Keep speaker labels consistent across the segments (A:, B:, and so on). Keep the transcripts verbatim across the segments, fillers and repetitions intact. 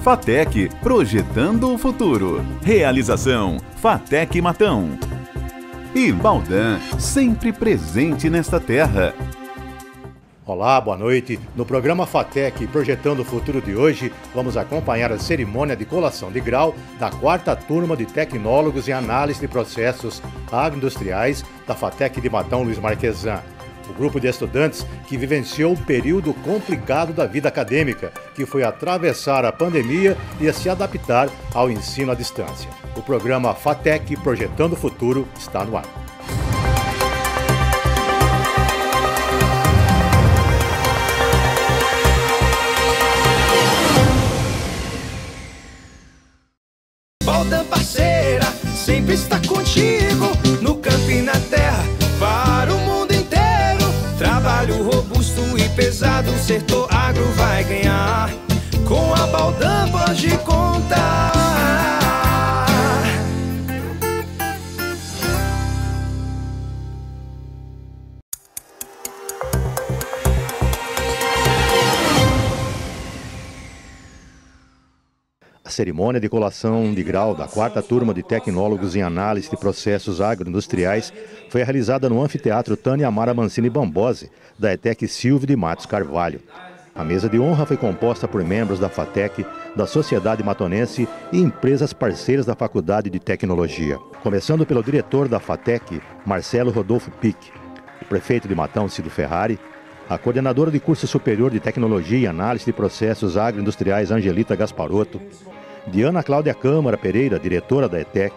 A: FATEC, projetando o futuro. Realização, FATEC Matão. E Baldan, sempre presente nesta terra.
B: Olá, boa noite. No programa FATEC Projetando o Futuro de hoje, vamos acompanhar a cerimônia de colação de grau da quarta turma de Tecnólogos em Análise de Processos Agroindustriais da FATEC de Matão Luiz Marquesan. O grupo de estudantes que vivenciou um período complicado da vida acadêmica, que foi atravessar a pandemia e a se adaptar ao ensino à distância. O programa FATEC Projetando o Futuro está no ar.
C: Baldan parceira, sempre está contigo, no campo e na terra, para o mundo inteiro. Trabalho robusto e pesado, o setor agro vai ganhar. Com a Baldan pode contar.
B: A cerimônia de colação de grau da quarta turma de Tecnólogos em Análise de Processos Agroindustriais foi realizada no Anfiteatro Tânia Amara Mancini Bambose, da ETEC Silvio de Matos Carvalho. A mesa de honra foi composta por membros da FATEC, da Sociedade Matonense e empresas parceiras da Faculdade de Tecnologia. Começando pelo diretor da FATEC, Marcelo Rodolfo Pic, o prefeito de Matão, Cido Ferrari, a coordenadora de curso superior de Tecnologia e Análise de Processos Agroindustriais, Angelita Gasparotto, Diana Cláudia Câmara Pereira, diretora da ETEC,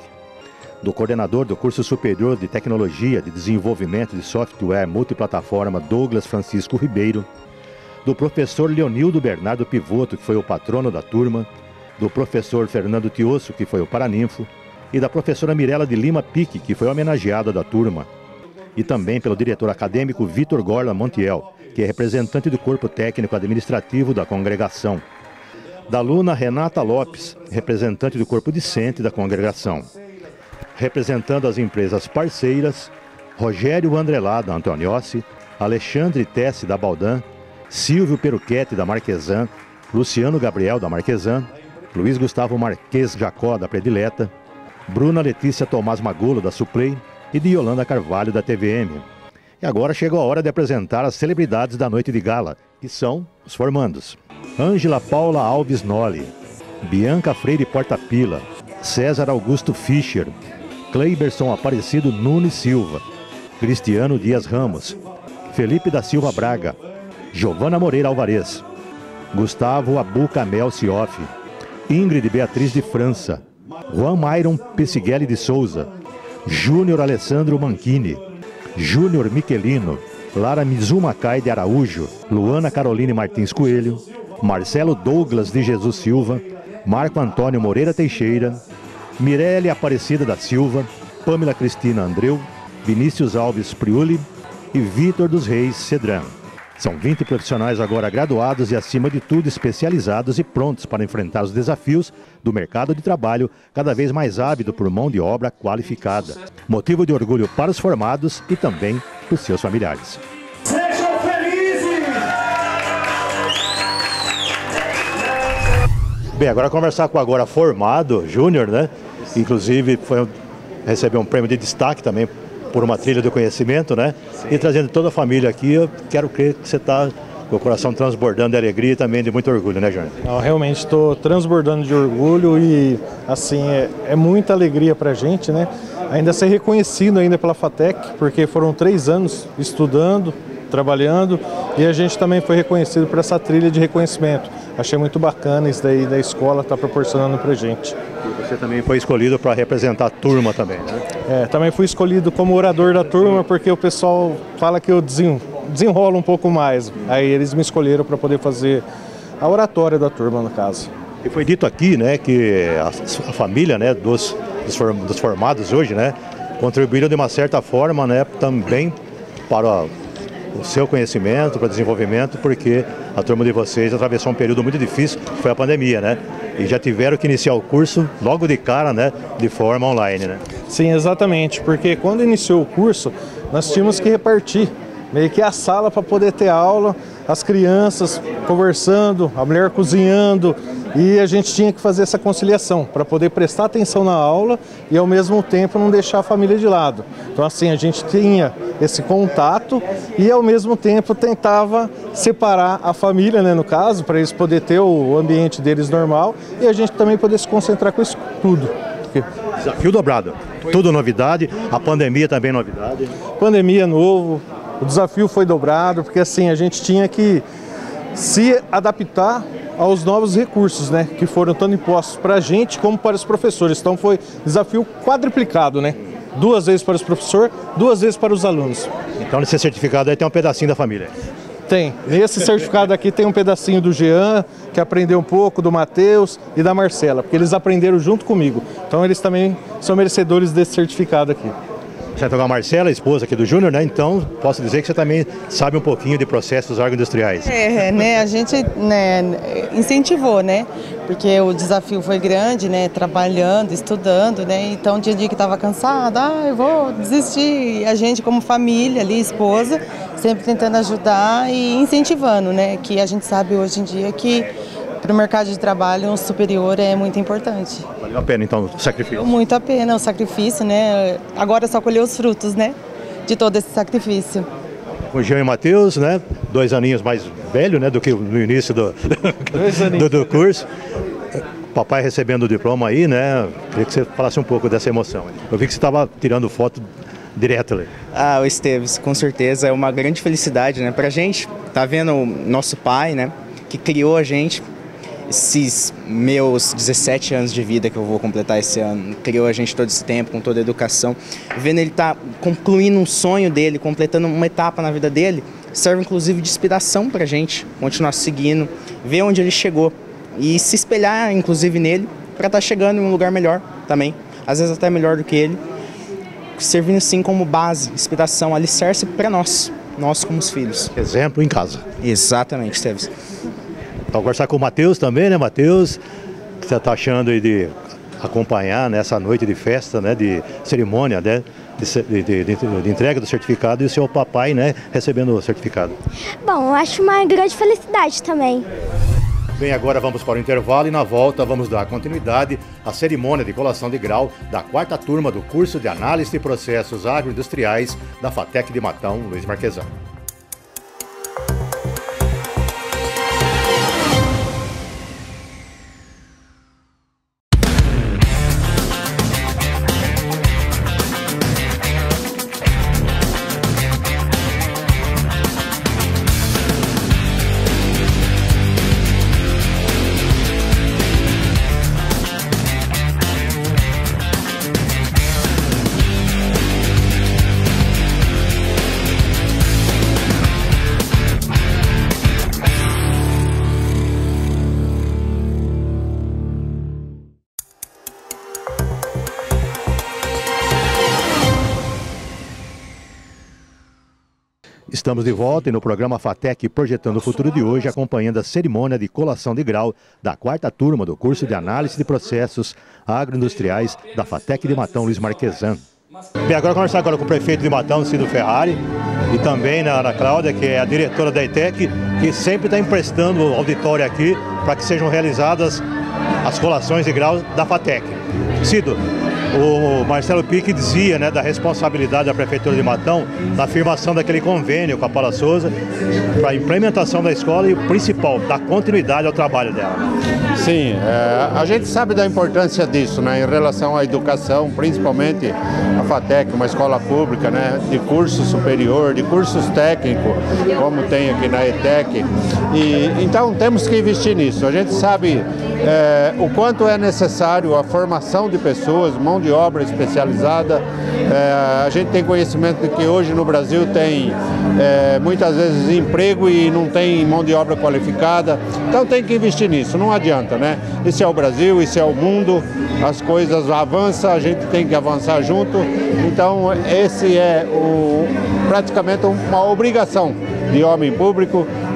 B: do coordenador do curso superior de Tecnologia de Desenvolvimento de Software Multiplataforma, Douglas Francisco Ribeiro, do professor Leonildo Bernardo Pivoto, que foi o patrono da turma, do professor Fernando Tiosso, que foi o paraninfo, e da professora Mirela de Lima Pique, que foi homenageada da turma, e também pelo diretor acadêmico Vitor Gorla Montiel, que é representante do corpo técnico administrativo da congregação, da aluna Renata Lopes, representante do corpo discente da congregação, representando as empresas parceiras, Rogério Andrelá da Antoniossi, Alexandre Tessi da Baldan, Silvio Peruquete da Marquesan, Luciano Gabriel da Marquesan, Luiz Gustavo Marques Jacó da Predileta, Bruna Letícia Tomás Magolo da Suplay e de Yolanda Carvalho da T V M. E agora chegou a hora de apresentar as celebridades da noite de gala, que são os formandos. Ângela Paula Alves Noli, Bianca Freire Portapila, César Augusto Fischer, Cleiberson Aparecido Nunes Silva, Cristiano Dias Ramos, Felipe da Silva Braga, Giovana Moreira Alvarez, Gustavo Abu Camel Sioff, Ingrid Beatriz de França, Juan Myron Pessighelli de Souza, Júnior Alessandro Manchini, Júnior Michelino, Lara Mizumacai de Araújo, Luana Caroline Martins Coelho, Marcelo Douglas de Jesus Silva, Marco Antônio Moreira Teixeira, Mirelle Aparecida da Silva, Pamela Cristina Andreu, Vinícius Alves Priuli e Vitor dos Reis Cedrão. São vinte profissionais agora graduados e, acima de tudo, especializados e prontos para enfrentar os desafios do mercado de trabalho cada vez mais ávido por mão de obra qualificada. Motivo de orgulho para os formados e também para os seus familiares.
D: Sejam felizes!
B: Bem, agora conversar com o agora formado, Júnior, né? Inclusive foi, recebeu um prêmio de destaque também por uma trilha do conhecimento, né? Sim. E trazendo toda a família aqui, eu quero crer que você está com o coração transbordando de alegria e também de muito orgulho, né, Júnior?
E: Não, realmente estou transbordando de orgulho e, assim, é, é muita alegria para a gente, né? Ainda ser reconhecido ainda pela FATEC, porque foram três anos estudando, trabalhando, e a gente também foi reconhecido por essa trilha de reconhecimento. Achei muito bacana isso daí da escola estar tá proporcionando para a gente.
B: E você também foi escolhido para representar a turma também, né?
E: É, também fui escolhido como orador da turma, porque o pessoal fala que eu desenrolo um pouco mais. Aí eles me escolheram para poder fazer a oratória da turma, no caso.
B: E foi dito aqui, né, que a, a família, né, dos, dos formados hoje, né, contribuíram de uma certa forma, né, também para o seu conhecimento, para o desenvolvimento, porque a turma de vocês atravessou um período muito difícil, que foi a pandemia, né? E já tiveram que iniciar o curso logo de cara, né, de forma online, né?
E: Sim, exatamente, porque quando iniciou o curso, nós tínhamos que repartir meio que a sala para poder ter aula. as crianças conversando, a mulher cozinhando, e a gente tinha que fazer essa conciliação para poder prestar atenção na aula e ao mesmo tempo não deixar a família de lado. Então assim, a gente tinha esse contato e ao mesmo tempo tentava separar a família, né, no caso, para eles poderem ter o ambiente deles normal e a gente também poder se concentrar com isso tudo.
B: Desafio dobrado, tudo novidade, a pandemia também novidade.
E: Pandemia novo, o desafio foi dobrado, porque assim, a gente tinha que se adaptar aos novos recursos, né, que foram tanto impostos para a gente como para os professores. Então foi desafio quadruplicado, né? Duas vezes para os professores, duas vezes para os alunos.
B: Então nesse certificado aí tem um pedacinho da família.
E: Tem. Nesse certificado aqui tem um pedacinho do Jean, que aprendeu um pouco, do Matheus e da Marcela, porque eles aprenderam junto comigo. Então eles também são merecedores desse certificado aqui.
B: Você vai tocar a Marcela, a esposa aqui do Júnior, né? Então, posso dizer que você também sabe um pouquinho de processos agroindustriais.
F: É, né? A gente, né, incentivou, né? Porque o desafio foi grande, né? Trabalhando, estudando, né? Então, tinha dia que estava cansada, ah, eu vou desistir. E a gente, como família ali, esposa, sempre tentando ajudar e incentivando, né? Que a gente sabe hoje em dia que para o mercado de trabalho um superior é muito importante.
B: Valeu a pena, então, o sacrifício?
F: Muito a pena o sacrifício, né? Agora é só colher os frutos, né? De todo esse sacrifício.
B: O Jean e o Matheus, né? Dois aninhos mais velho, né? Do que no início do, do, do curso. Papai recebendo o diploma aí, né? Queria que você falasse um pouco dessa emoção. Eu vi que você estava tirando foto direto ali.
G: Ah, o Esteves, com certeza é uma grande felicidade, né? Pra gente, tá vendo o nosso pai, né? Que criou a gente. Esses meus dezessete anos de vida que eu vou completar esse ano, criou a gente todo esse tempo, com toda a educação, vendo ele estar tá concluindo um sonho dele, completando uma etapa na vida dele, serve inclusive de inspiração para a gente continuar seguindo, ver onde ele chegou e se espelhar inclusive nele para estar tá chegando em um lugar melhor também, às vezes até melhor do que ele, servindo assim como base, inspiração, alicerce para nós, nós como os filhos.
B: Exemplo em casa.
G: Exatamente, Esteves.
B: Vou conversar com o Matheus também, né, Matheus? O que você está achando aí de acompanhar nessa noite de festa, né, de cerimônia, né, de, de, de, de entrega do certificado e o seu papai, né, recebendo o certificado?
H: Bom, eu acho uma grande felicidade também.
B: Bem, agora vamos para o intervalo e na volta vamos dar continuidade à cerimônia de colação de grau da quarta turma do curso de Análise de Processos Agroindustriais da FATEC de Matão, Luiz Marquesan. Estamos de volta e no programa FATEC Projetando o Futuro de hoje, acompanhando a cerimônia de colação de grau da quarta turma do curso de Análise de Processos Agroindustriais da FATEC de Matão, Luiz Marquesan. Bem, agora conversar agora com o prefeito de Matão, Cido Ferrari, e também na Ana Cláudia, que é a diretora da ETEC, que sempre está emprestando o auditório aqui para que sejam realizadas as colações de grau da FATEC. Cido, o Marcelo Pique dizia, né, da responsabilidade da Prefeitura de Matão na afirmação daquele convênio com a Paula Souza para a implementação da escola e o principal, dar continuidade ao trabalho dela.
I: Sim, é, a gente sabe da importância disso, né, em relação à educação, principalmente a FATEC, uma escola pública, né, de curso superior, de cursos técnicos, como tem aqui na ETEC. E, então temos que investir nisso. A gente sabe é, o quanto é necessário a formação de pessoas, mão de obra especializada. É, a gente tem conhecimento de que hoje no Brasil tem é, muitas vezes emprego e não tem mão de obra qualificada, então tem que investir nisso, não adianta, né? Esse é o Brasil, esse é o mundo, as coisas avançam, a gente tem que avançar junto, então esse é o, praticamente uma obrigação de homem público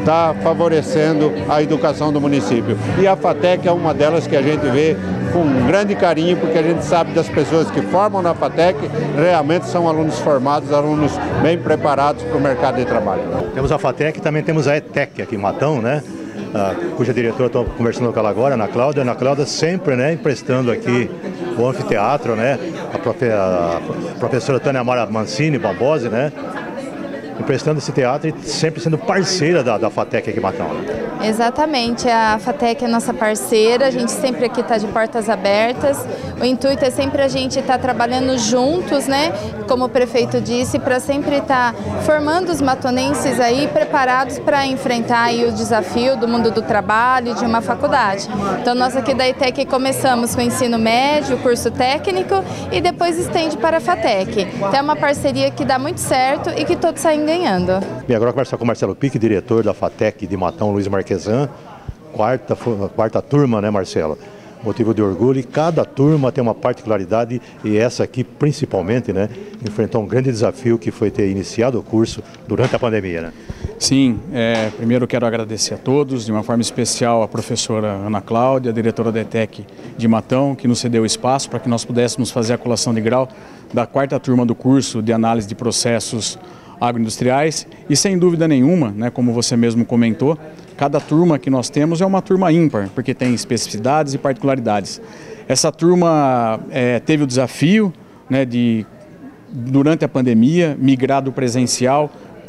I: está favorecendo a educação do município. E a FATEC é uma delas que a gente vê com um grande carinho, porque a gente sabe das pessoas que formam na FATEC, realmente são alunos formados, alunos bem preparados para o mercado de trabalho.
B: Temos a FATEC e também temos a ETEC aqui em Matão, né? Ah, cuja diretora, estou conversando com ela agora, Ana Cláudia. Ana Cláudia sempre, né, emprestando aqui o anfiteatro, né? A, profe a professora Tânia Amara Mancini Bambose, né? Emprestando esse teatro e sempre sendo parceira da, da FATEC aqui em Matão.
J: Exatamente, a FATEC é nossa parceira, a gente sempre aqui está de portas abertas. O intuito é sempre a gente estar tá trabalhando juntos, né? Como o prefeito disse, para sempre estar tá formando os matonenses aí preparados para enfrentar aí o desafio do mundo do trabalho, de uma faculdade. Então nós aqui da ETEC começamos com o ensino médio, curso técnico e depois estende para a FATEC. Então é uma parceria que dá muito certo e que todos saem ganhando.
B: Bem, agora conversar com o Marcelo Pique, diretor da FATEC de Matão, Luiz Marquesan, quarta, quarta turma, né, Marcelo? Motivo de orgulho, e cada turma tem uma particularidade, e essa aqui principalmente, né, enfrentou um grande desafio que foi ter iniciado o curso durante a pandemia, né?
K: Sim, é, primeiro quero agradecer a todos, de uma forma especial a professora Ana Cláudia, a diretora da ETEC de Matão, que nos cedeu espaço para que nós pudéssemos fazer a colação de grau da quarta turma do curso de análise de processos agroindustriais, e sem dúvida nenhuma, né, como você mesmo comentou, cada turma que nós temos é uma turma ímpar, porque tem especificidades e particularidades. Essa turma é, teve o desafio, né, de, durante a pandemia, migrar do presencial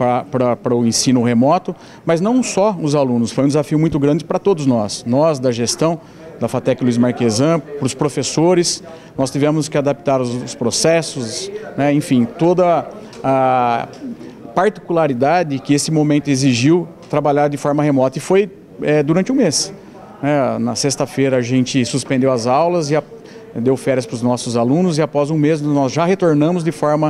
K: para o ensino remoto, mas não só os alunos, foi um desafio muito grande para todos nós, nós da gestão da FATEC Luiz Marquesan, para os professores, nós tivemos que adaptar os, os processos, né, enfim, toda a particularidade que esse momento exigiu trabalhar de forma remota, e foi é, durante um mês. É, na sexta-feira a gente suspendeu as aulas e a, deu férias para os nossos alunos, e após um mês nós já retornamos de forma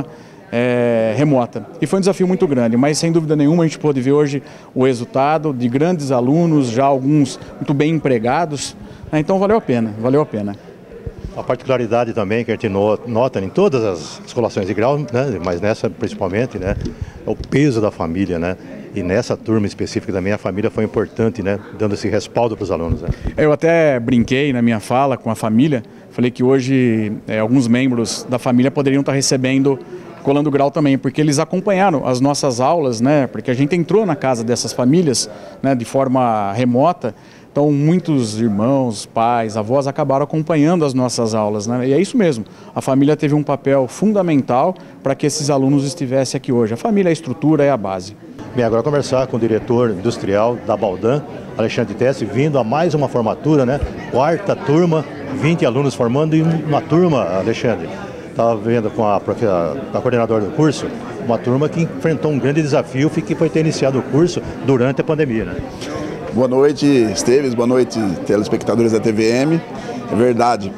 K: é, remota. E foi um desafio muito grande, mas sem dúvida nenhuma a gente pôde ver hoje o resultado de grandes alunos, já alguns muito bem empregados, né, então valeu a pena, valeu a pena.
B: A particularidade também que a gente nota em todas as colações de grau, né, mas nessa principalmente, né, é o peso da família, né? E nessa turma específica também a família foi importante, né, dando esse respaldo para os alunos, né?
K: Eu até brinquei na minha fala com a família, falei que hoje é, alguns membros da família poderiam estar recebendo colando grau também, porque eles acompanharam as nossas aulas, né? Porque a gente entrou na casa dessas famílias, né, de forma remota. Então, muitos irmãos, pais, avós acabaram acompanhando as nossas aulas, né? E é isso mesmo, a família teve um papel fundamental para que esses alunos estivessem aqui hoje. A família, a estrutura é a base.
B: Bem, agora conversar com o diretor industrial da Baldan, Alexandre Tessi, vindo a mais uma formatura, né? Quarta turma, vinte alunos formando em uma turma, Alexandre. Estava vendo com a, a, a coordenadora do curso, uma turma que enfrentou um grande desafio, que foi ter iniciado o curso durante a pandemia, né?
L: Boa noite, Esteves, boa noite, telespectadores da T V M. É verdade,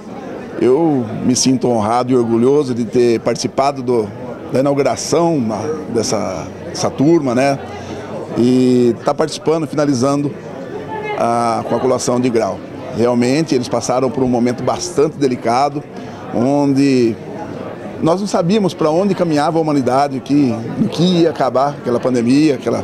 L: eu me sinto honrado e orgulhoso de ter participado do, da inauguração dessa, dessa turma, né? E estar tá participando, finalizando a, com a colação de grau. Realmente, eles passaram por um momento bastante delicado, onde nós não sabíamos para onde caminhava a humanidade, que, no que ia acabar aquela pandemia, aquela...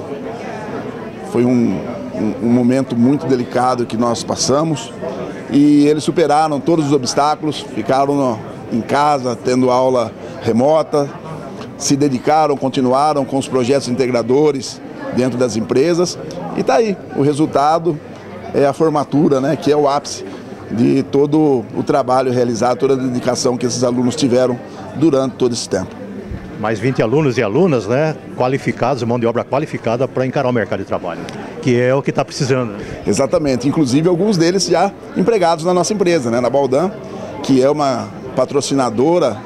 L: Foi um... um momento muito delicado que nós passamos, e eles superaram todos os obstáculos, ficaram no, em casa, tendo aula remota, se dedicaram, continuaram com os projetos integradores dentro das empresas, e está aí, o resultado é a formatura, né, que é o ápice de todo o trabalho realizado, toda a dedicação que esses alunos tiveram durante todo esse tempo.
B: Mais vinte alunos e alunas, né, qualificados, mão de obra qualificada para encarar o mercado de trabalho, que é o que está precisando.
L: Exatamente, inclusive alguns deles já empregados na nossa empresa, né, na Baldan, que é uma patrocinadora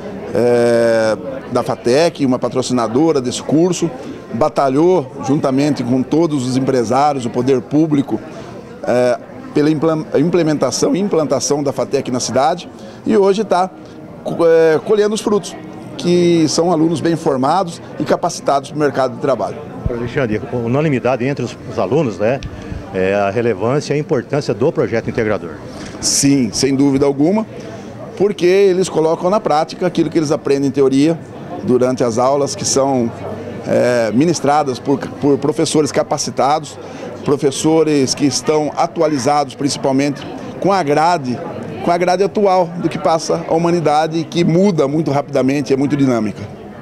L: é, da FATEC, uma patrocinadora desse curso, batalhou juntamente com todos os empresários, o poder público, é, pela implementação e implantação da FATEC na cidade, e hoje está é, colhendo os frutos, que são alunos bem formados e capacitados para o mercado de trabalho.
B: Alexandre, unanimidade entre os, os alunos, né, é a relevância e a importância do projeto integrador.
L: Sim, sem dúvida alguma, porque eles colocam na prática aquilo que eles aprendem em teoria durante as aulas, que são é, ministradas por, por professores capacitados, professores que estão atualizados principalmente com a grade, com a grade atual do que passa a humanidade, que muda muito rapidamente, é muito dinâmica.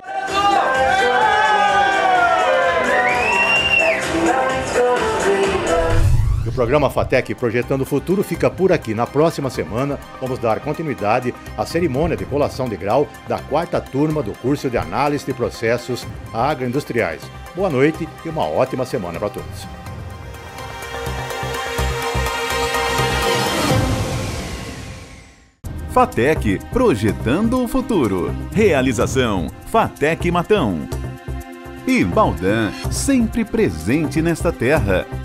B: O programa FATEC Projetando o Futuro fica por aqui. Na próxima semana, vamos dar continuidade à cerimônia de colação de grau da quarta turma do curso de Análise de Processos Agroindustriais. Boa noite e uma ótima semana para todos.
A: FATEC Projetando o Futuro. Realização FATEC Matão. E Baldan, sempre presente nesta terra.